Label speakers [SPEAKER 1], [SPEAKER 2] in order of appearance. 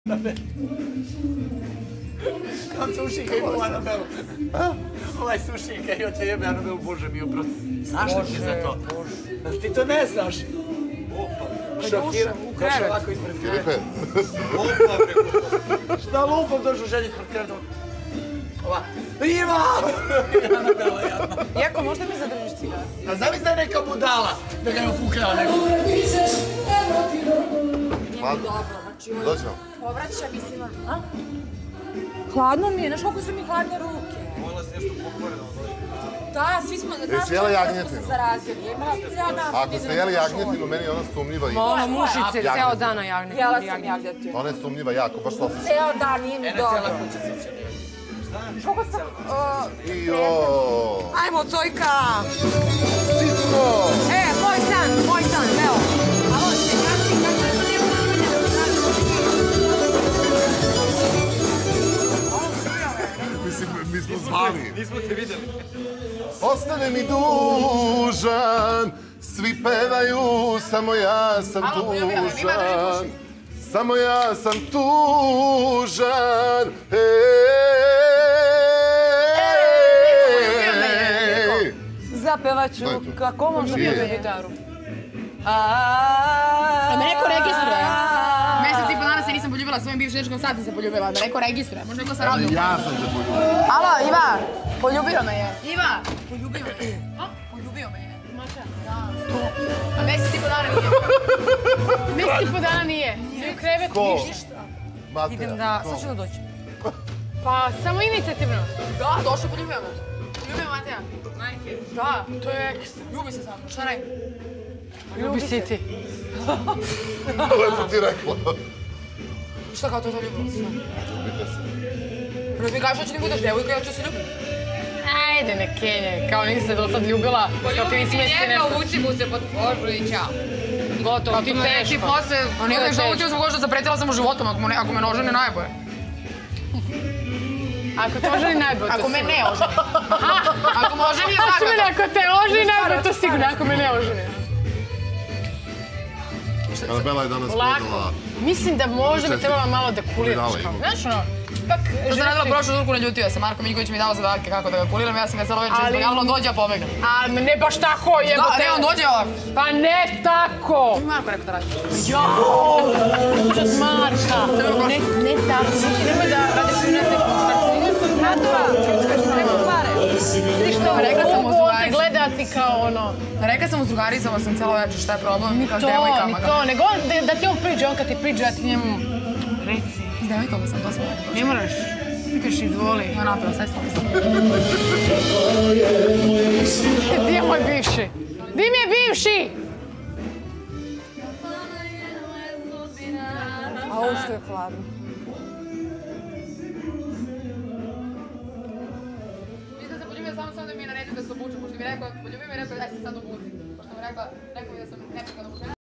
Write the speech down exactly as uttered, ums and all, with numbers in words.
[SPEAKER 1] Kao sušika ima u Anabelu. Ovaj sušika i oće jebe Anabelu, Bože mi oprosti. Znaš li ti za to? Ti to ne znaš? Opa, šokiram. Došao ovako ispred kreveta. Opa, preko. Šta lupam došao ženje ispred kreveta? Ova. Iva! Anabela jadna.
[SPEAKER 2] Jako, možda mi zadržiš cigar?
[SPEAKER 1] A zamisli da je neka budala, da ga je ufukao neko.
[SPEAKER 3] Dođi nam.
[SPEAKER 2] Povraća mi se vam. Hladno mi je, znaš koliko su mi hladne ruke.
[SPEAKER 1] Mojela si nešto pokvoreno.
[SPEAKER 2] Da, svi smo...
[SPEAKER 3] Jesi jela jagnjetinu?
[SPEAKER 2] Imala sam cijel dan.
[SPEAKER 3] Ako ste jeli jagnjetinu, meni je ona sumnjiva i...
[SPEAKER 2] Moja
[SPEAKER 4] mušice, ceo dan na jagnjetinu.
[SPEAKER 2] Jela sam jagnjetinu.
[SPEAKER 3] Ona je sumnjiva jako, baš to...
[SPEAKER 2] Ceo dan, nije mi dobro.
[SPEAKER 1] Ene, cijela kuća se će.
[SPEAKER 2] Koliko sam...
[SPEAKER 3] Ijo!
[SPEAKER 4] Ajmo, Cojka!
[SPEAKER 3] Sitno!
[SPEAKER 4] E, moj san, moj san, evo. Alo, se kaži, kako je to nema
[SPEAKER 3] Mislim, mi smo zvali.
[SPEAKER 1] Nismo te videli.
[SPEAKER 3] Ostane mi dužan, svi pevaju, samo ja sam tužan. Samo ja sam tužan.
[SPEAKER 4] Zapevat ću, kako možda bio na gitaru?
[SPEAKER 5] Da me neko registruje. Mesec i po dana se nisam poljubila svojim bivšim dečkom, sad sam se poljubila. Da neko registruje, možda neko sa radio.
[SPEAKER 3] Ja sam te poljubila.
[SPEAKER 5] Alo, Iva, poljubio me je. Iva, poljubio me je. Poljubio me je. Da. A mesec i po dana nije. Mesec i po dana nije. Nije u krevetu,
[SPEAKER 3] Ko?
[SPEAKER 5] ništa.
[SPEAKER 4] Idem da, sad ću da doći.
[SPEAKER 5] Pa, samo inicijativno. Da, došao, poljubio me. Poljubio me Mateja. Majke. Da, to je ekstra. Ljubi se sa mnom, šta radim?
[SPEAKER 4] Ljubi si ti.
[SPEAKER 3] Lepo ti rekla.
[SPEAKER 5] Šta kao to je to ljubavnost?
[SPEAKER 3] Ljubite se.
[SPEAKER 5] Prvo mi kažeš da ću ti budeš devojka, ja ću se ljubiti. Ajde, ne kenje, kao nisi se do sad ljubila. Poljubi ti njega, uvuci mu se pod kožu i čao. Gotovo, ti teško. Posle, a nije nešto uvuci mu se pod kožu, zapretila sam mu životom, ako me ne ožene najbolje.
[SPEAKER 4] Ako te oženi najbolje, to
[SPEAKER 5] Ako me
[SPEAKER 4] sigurno.
[SPEAKER 5] ne ožene. Ako me oženi je zagada.
[SPEAKER 4] Ako te oženi najbolje, to sigurno, ako me ne oženi.
[SPEAKER 3] Anabela je danas prodala...
[SPEAKER 4] Mislim da možda bi trebala malo da kuliraš. Znaš ono, ipak...
[SPEAKER 5] To sam radila prošlu turku, naljutio se. Marko Miljković mi je dao zadatke kako da ga kuliram, ja sam ga celo večer izbjegavila, on dođe, ja pobegnem.
[SPEAKER 4] A ne baš tako, jebote.
[SPEAKER 5] Da, ne, on dođe ovako.
[SPEAKER 4] Pa ne tako!
[SPEAKER 5] Mi Marko rekao da radi.
[SPEAKER 4] Jao! Od Marka! Ne, ne tako, nemoj da radiš u netekom štartu. Radova, nema pare. Svi što
[SPEAKER 5] Rekla sam mu
[SPEAKER 4] mogu
[SPEAKER 5] drugarici.
[SPEAKER 4] te gledati kao ono...
[SPEAKER 5] Rekla sam mu s drugaricama, sam celo večer šta je problem,
[SPEAKER 4] Ni
[SPEAKER 5] kao s
[SPEAKER 4] to,
[SPEAKER 5] devojkama.
[SPEAKER 4] ni to, nego da, da ti on priđe, on kad ti priđe, ja ti njemu... Reci.
[SPEAKER 5] S devojkama sam, to sam rekla.
[SPEAKER 4] Ne moraš. Pitaš, izvoli.
[SPEAKER 5] Ja napravo, sve sam.
[SPEAKER 4] Gdje je moj bivši? Gdje mi je bivši? A ovo što je hladno.
[SPEAKER 5] Mislim da se poljubio samo sam da mi je naredio da se obučem, pošto mi je rekao, poljubi me i rekao, daj se sad obuci. Pošto mi je rekao, rekao mi da sam neprekladna muška.